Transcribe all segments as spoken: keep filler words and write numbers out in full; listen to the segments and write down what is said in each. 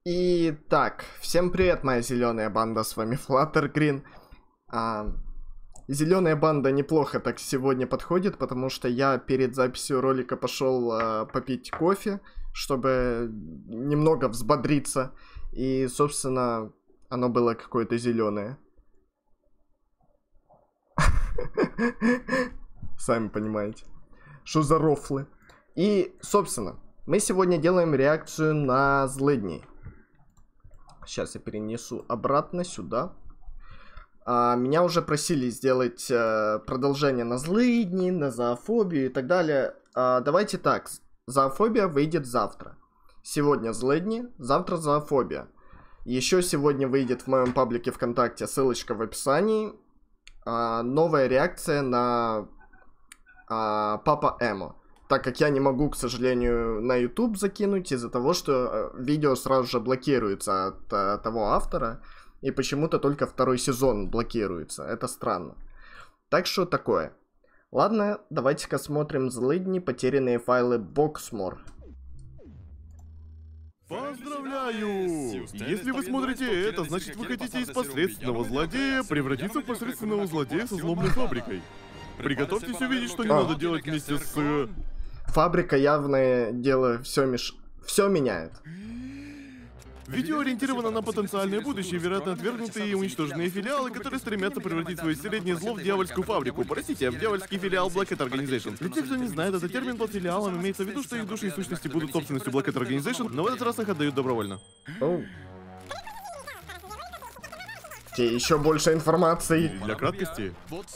Итак, всем привет, моя зеленая банда, с вами Fluttergreen. А, зеленая банда неплохо так сегодня подходит, потому что я перед записью ролика пошел а, попить кофе, чтобы немного взбодриться. И, собственно, оно было какое-то зеленое. Сами понимаете. Что за рофлы. И, собственно, мы сегодня делаем реакцию на злыдней. Сейчас я перенесу обратно сюда. А, меня уже просили сделать а, продолжение на злыдни, на зоофобию и так далее. А, давайте так. Зоофобия выйдет завтра. Сегодня злыдни, завтра зоофобия. Еще сегодня выйдет в моем паблике ВКонтакте, ссылочка в описании. А, новая реакция на а, Папа Эмо. Так как я не могу, к сожалению, на YouTube закинуть из-за того, что видео сразу же блокируется от, от того автора, и почему-то только второй сезон блокируется. Это странно. Так что такое. Ладно, давайте-ка смотрим злыдни, потерянные файлы Boxmore. Поздравляю! Если вы смотрите это, значит вы хотите из посредственного злодея превратиться в посредственного злодея со взломной фабрикой. Приготовьтесь увидеть, что не А. надо делать вместе с... Фабрика явное дело все меш... все меняет. Видео ориентировано на потенциальное будущее, вероятно, отвергнутые и уничтоженные филиалы, которые стремятся превратить свое среднее зло в дьявольскую фабрику. Простите, в дьявольский филиал Black Hat Organization. Для тех, кто не знает, этот термин под филиалом имеется в виду, что их души и сущности будут собственностью Black Hat Organization, но в этот раз их отдают добровольно. Оу. Те, еще больше информации. Для краткости.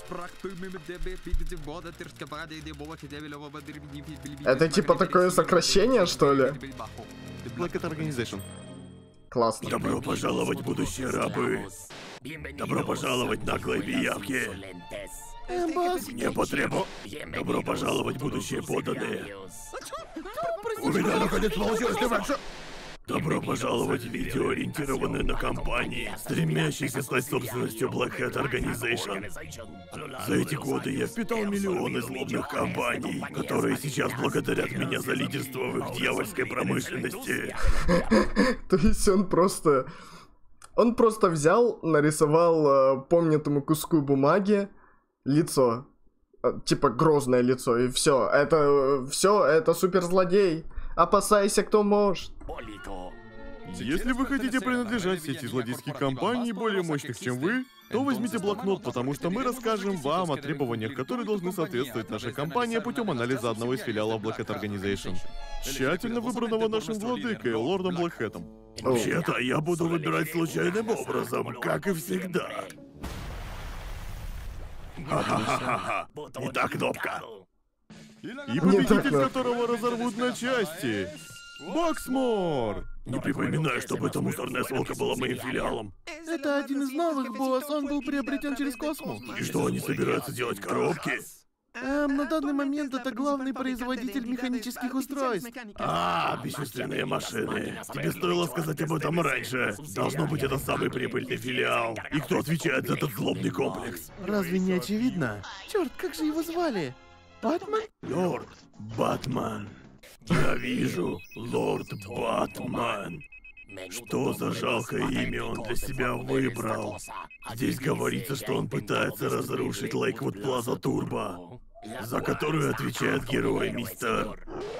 Это типа такое сокращение, что ли? Black Hat Organization. Классно. Добро пожаловать, будущие рабы. Добро пожаловать, наглые пиявки. Мне потребу. Добро пожаловать, будущие подданные. У меня наконец получилось, ты раньше. Добро пожаловать в видео, ориентированное на компании, стремящиеся стать собственностью Black Hat Organization. За эти годы я впитал миллионы злобных компаний, которые сейчас благодарят меня за лидерство в их дьявольской промышленности. То есть он просто... Он просто взял, нарисовал э, помнятому куску бумаги лицо. Э, типа грозное лицо, и все. Это... все, это суперзлодей. Опасайся, кто может. Если вы хотите принадлежать сети злодейских компаний более мощных, чем вы, то возьмите блокнот, потому что мы расскажем вам о требованиях, которые должны соответствовать нашей компании путем анализа одного из филиалов Black Hat Organization, тщательно выбранного нашим владыкой, лордом Блэкхэтом. Вообще-то я буду выбирать случайным образом, как и всегда. Ха-ха-ха-ха. Не та кнопка. И победитель которого разорвут на части. Boxmore! Не припоминаю, чтобы эта мусорная свалка была моим филиалом. Это один из новых, босс. Он был приобретен через Космо. И что, они собираются делать коробки? Эм, на данный момент это главный производитель механических устройств. А, бесчувственные машины. Тебе стоило сказать об этом раньше. Должно быть, это самый прибыльный филиал. И кто отвечает за этот злобный комплекс? Разве не очевидно? Черт, как же его звали? Батман? Лорд Батман. Я вижу, лорд Батман. Что за жалкое имя он для себя выбрал? Здесь говорится, что он пытается разрушить Лейквуд Плаза Турбо, за которую отвечает герой мистер...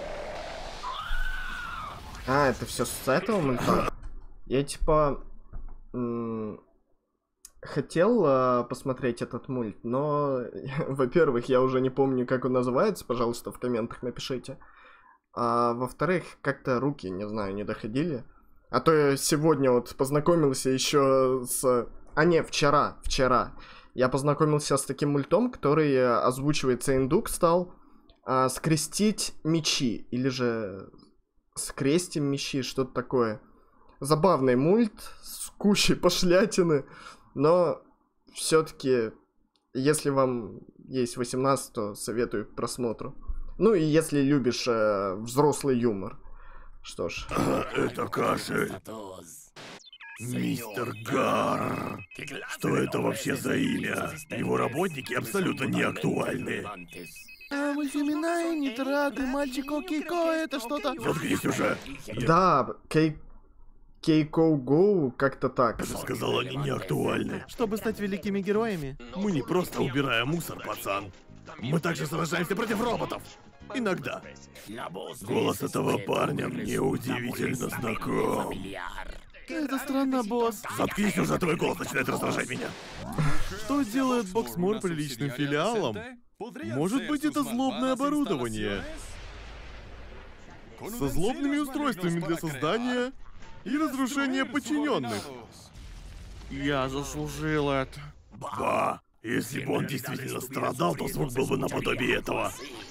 А, это все с этого мульта? Я типа... м, хотел э, посмотреть этот мульт, но, во-первых, я уже не помню, как он называется, пожалуйста, в комментах напишите. А во-вторых, как-то руки, не знаю, не доходили. А то я сегодня вот познакомился еще с... А не, вчера, вчера. Я познакомился с таким мультом, который озвучивается индук стал. А, скрестить мечи, или же скрестим мечи, что-то такое. Забавный мульт с кучей пошлятины. Но все-таки, если вам есть восемнадцать, то советую к просмотру. Ну и если любишь э, взрослый юмор. Что ж. А, это кашель. Мистер Гар. Что это вообще за имя? Его работники абсолютно не актуальны. А, Мульфиминай, нитраты, мальчик Окейко, это что-то... Заткнись уже. Да, Кей... Кейко Гоу, как-то так. Я же сказал, они не актуальны. Чтобы стать великими героями. Мы не просто убираем мусор, пацан. Мы также сражаемся против роботов. Иногда. Голос этого парня мне удивительно знаком. Это странно, босс. Заткнись уже, твой голос начинает раздражать меня. Что делает Боксмор приличным филиалом? Может быть, это злобное оборудование со злобными устройствами для создания и разрушения подчиненных. Я заслужил это. Ба, если бы он действительно страдал, то звук был бы наподобие этого.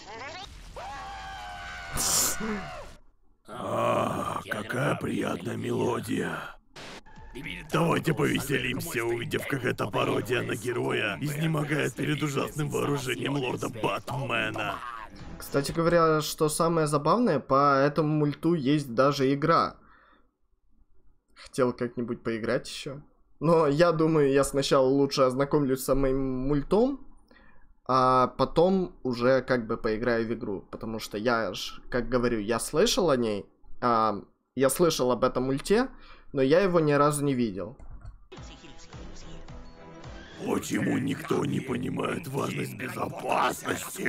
А, какая приятная мелодия. Давайте повеселимся, увидев, как эта пародия на героя изнемогает перед ужасным вооружением лорда Батмена. Кстати говоря, что самое забавное, по этому мульту есть даже игра. Хотел как-нибудь поиграть еще. Но я думаю, я сначала лучше ознакомлюсь с самим мультом, а потом уже как бы поиграю в игру. Потому что я ж, как говорю, я слышал о ней, а, я слышал об этом мульте, но я его ни разу не видел. Почему никто не понимает важность безопасности?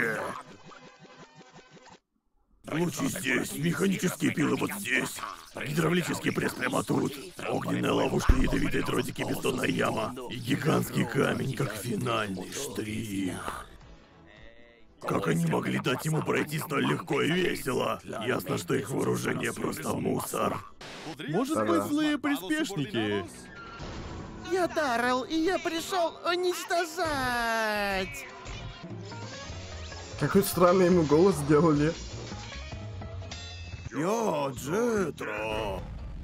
Лучи здесь, механические пилы вот здесь, гидравлический пресс прямо тут, огненная ловушка, ядовитые дротики, бездонная яма и гигантский камень, как финальный штрих. Как они могли дать ему пройти столь легко и весело? Ясно, что их вооружение просто мусор. Может быть, злые приспешники. Я Даррелл, и я пришел уничтожать. Какой странный ему голос сделали. Я Джетро.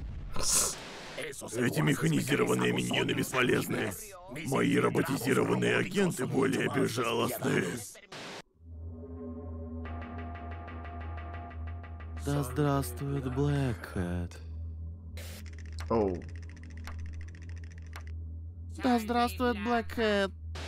Эти механизированные миньоны бесполезны. Мои роботизированные агенты более безжалостны. Да здравствует Блэкхэт. Оу. Да здравствует Блэкхэт.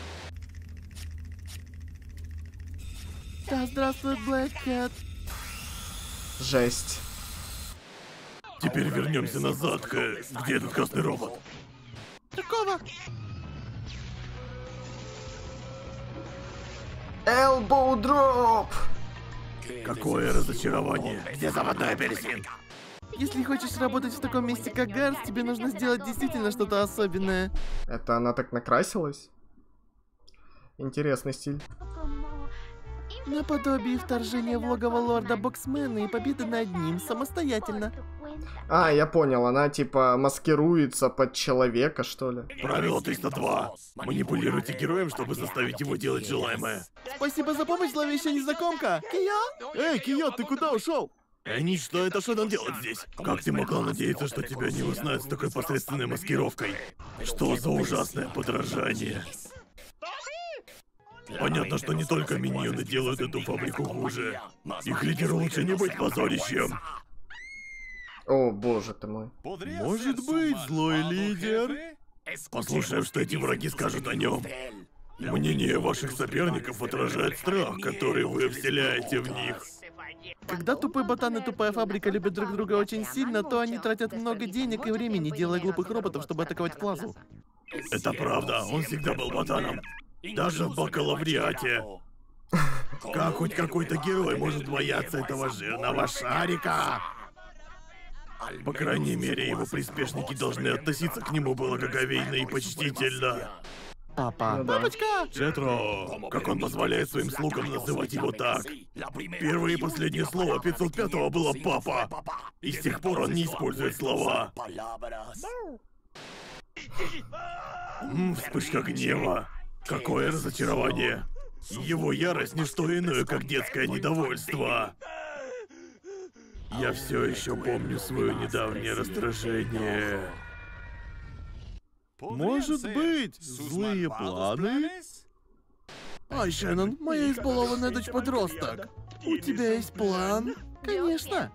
Да здравствует Блэкхэт. Жесть. Теперь вернемся назад, к... где этот красный робот? Какого? Elbow Drop! Какое разочарование. Где заводной апельсин? Если хочешь работать в таком месте, как Гарс, тебе нужно сделать действительно что-то особенное. Это она так накрасилась? Интересный стиль. Наподобие вторжения в логово лорда Боксмена и победы над ним самостоятельно. А, я понял, она типа маскируется под человека, что ли? Правило триста два. Манипулируйте героем, чтобы заставить его делать желаемое. Спасибо за помощь, зловещая незнакомка. Кио? Эй, Кио, ты куда ушел? Энни, что это, что нам делать здесь? Как ты могла надеяться, что тебя не узнают с такой посредственной маскировкой? Что за ужасное подражание? Понятно, что не только миньоны делают эту фабрику хуже. Их лидеру лучше не быть позорищем. О, боже ты мой. Может быть, злой лидер? Послушаем, что эти враги скажут о нем. Мнение ваших соперников отражает страх, который вы вселяете в них. Когда тупой ботан и тупая фабрика любят друг друга очень сильно, то они тратят много денег и времени, делая глупых роботов, чтобы атаковать Плазу. Это правда, он всегда был ботаном. Даже в бакалавриате. Как хоть какой-то герой может бояться этого жирного шарика? По крайней мере, его приспешники должны относиться к нему благоговейно и почтительно. Папа. Ну да. Папочка! Джетро, как он позволяет своим слугам называть его так? Первое и последнее слово пятьсот пятого было «папа». И с тех пор он не использует слова. М, вспышка гнева. Какое разочарование. Его ярость не что иное, как детское недовольство. Я все еще помню свое недавнее раздражение. Может быть, злые планы? Ой, Шеннон, моя избалованная дочь-подросток. У тебя есть план? Конечно.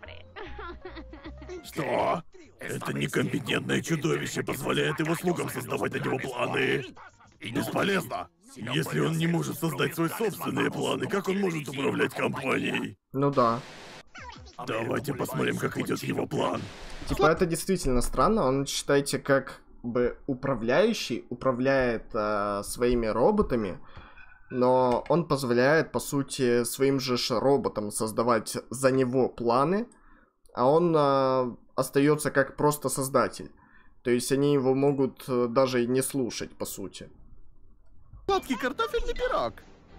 Что? Это некомпетентное чудовище позволяет его слугам создавать на него планы. Бесполезно. Если он не может создать свои собственные планы, как он может управлять компанией? Ну да. Давайте посмотрим, как идет его план. Типа это действительно странно, он, считайте, как бы управляющий, управляет э, своими роботами, но он позволяет, по сути, своим же роботам создавать за него планы, а он э, остается как просто создатель. То есть они его могут э, даже и не слушать, по сути. Сладкий картофельный пирог.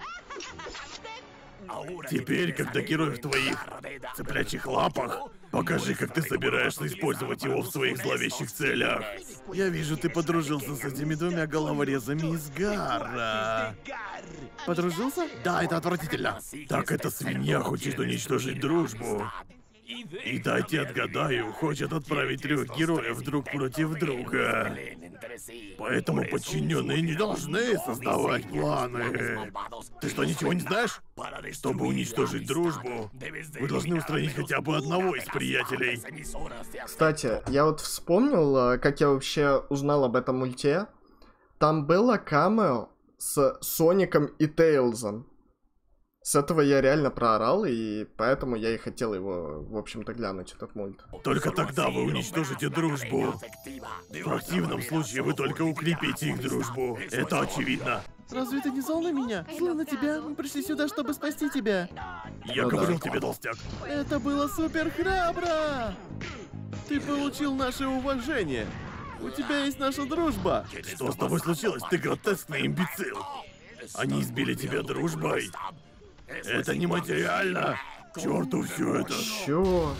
Теперь, когда герой в твоих цыплячьих лапах, покажи, как ты собираешься использовать его в своих зловещих целях. Я вижу, ты подружился с этими двумя головорезами из Гара. Подружился? Да, это отвратительно. Так эта свинья хочет уничтожить дружбу. И дайте отгадаю, хочет отправить трех героев друг против друга. Поэтому подчиненные не должны создавать планы. Ты что, ничего не знаешь? Чтобы уничтожить дружбу, вы должны устранить хотя бы одного из приятелей. Кстати, я вот вспомнил, как я вообще узнал об этом мульте. Там было камео с Соником и Тейлзом. С этого я реально проорал, и поэтому я и хотел его, в общем-то, глянуть, этот мульт. Только тогда вы уничтожите дружбу. В противном случае вы только укрепите их дружбу. Это очевидно. Разве ты не зол на меня? Злы на тебя? Мы пришли сюда, чтобы спасти тебя. Я Ну да. говорил тебе, толстяк. Это было супер храбро! Ты получил наше уважение. У тебя есть наша дружба. Что с тобой случилось? Ты гротескный имбецил. Они избили тебя дружбой. Это нематериально. К черту все это. Чё?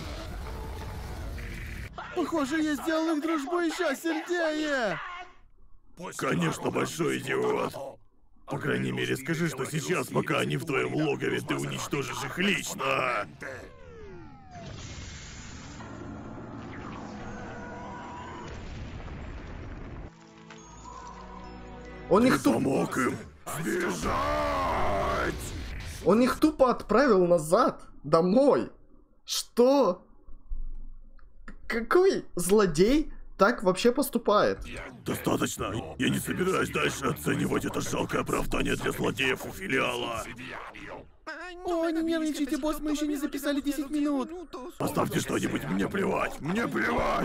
Похоже, я сделал их дружбу еще сильнее. Конечно, большой идиот. По крайней мере, скажи, что сейчас, пока они в твоем логове, ты уничтожишь их лично. Он Ты их тупо... помог им сбежать. Он их тупо отправил назад, домой. Что? Какой злодей так вообще поступает? Достаточно. Я не собираюсь дальше оценивать это жалкое оправдание для злодеев у филиала. О, не нервничайте, босс, мы еще не записали десять минут. Поставьте что-нибудь, мне плевать, мне плевать.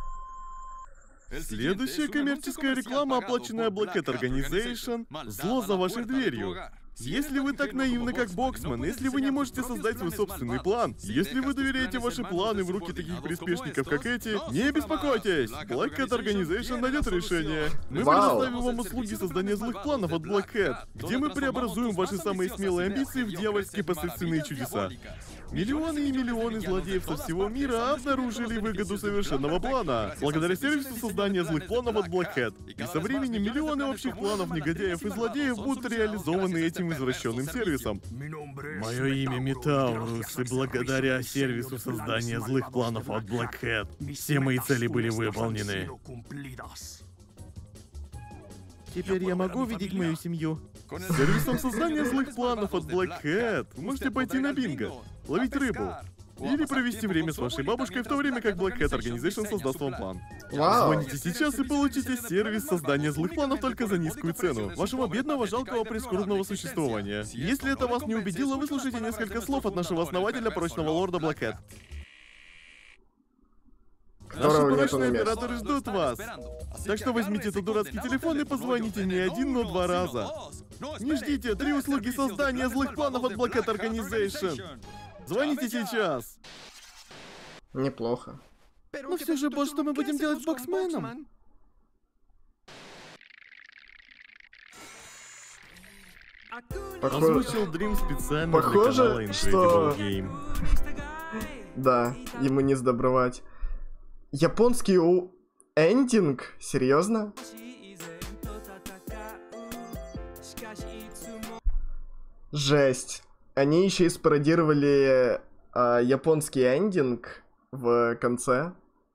Следующая коммерческая реклама, оплаченная Black Cat Organization, зло за вашей дверью. Если вы так наивны, как Боксман, если вы не можете создать свой собственный план, если вы доверяете ваши планы в руки таких приспешников, как эти, не беспокойтесь! Black Cat Organization найдет решение. Мы Вау. предоставим вам услуги создания злых планов от Black Cat, где мы преобразуем ваши самые смелые амбиции в дьявольские посредственные чудеса. Миллионы и миллионы злодеев со всего мира обнаружили выгоду совершенного плана, благодаря сервису создания злых планов от Black Hat. И со временем миллионы общих планов негодяев и злодеев будут реализованы этим извращенным сервисом. Мое имя Метаурус, и благодаря сервису создания злых планов от Black Hat, все мои цели были выполнены. Теперь я могу видеть мою семью. С сервисом создания злых планов от Black Hat вы можете пойти на бинго, ловить рыбу, или провести время с вашей бабушкой, в то время как Black Cat Organization создаст вам план. Вау. Звоните сейчас и получите сервис создания злых планов только за низкую цену вашего бедного, жалкого, прискорбного существования. Если это вас не убедило, выслушайте несколько слов от нашего основателя, прочного лорда Black Hat. Наши Которого нету прочные на месте. операторы ждут вас. Так что возьмите этот дурацкий телефон и позвоните не один, но два раза. Не ждите, три услуги создания злых планов от Black Hat Organization. Звоните сейчас. Неплохо. Но все же, босс, что мы будем делать с Боксменом? Похоже... Озвучил Дрим специально Похоже, для канала что- Incredible Game. Да, ему не сдобровать. Японский у... эндинг? Серьезно? Жесть. Они еще и спародировали а, японский эндинг в конце.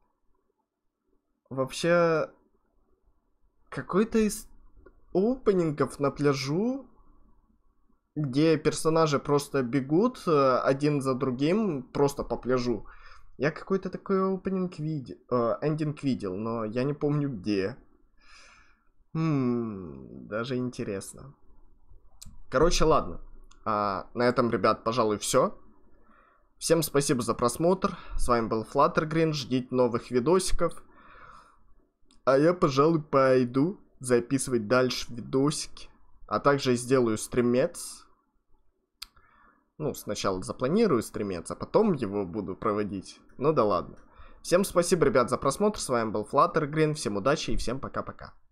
Вообще, какой-то из опенингов на пляжу, где персонажи просто бегут э, один за другим просто по пляжу. Я какой-то такой опенинг видел, э, эндинг видел, но я не помню где. Хм, даже интересно. Короче, ладно. А, на этом, ребят, пожалуй, все. Всем спасибо за просмотр. С вами был Fluttergreen. Ждите новых видосиков. А я, пожалуй, пойду записывать дальше видосики. А также сделаю стримец. Ну, сначала запланирую стримец, а потом его буду проводить. Ну да ладно. Всем спасибо, ребят, за просмотр. С вами был Fluttergreen. Всем удачи и всем пока-пока.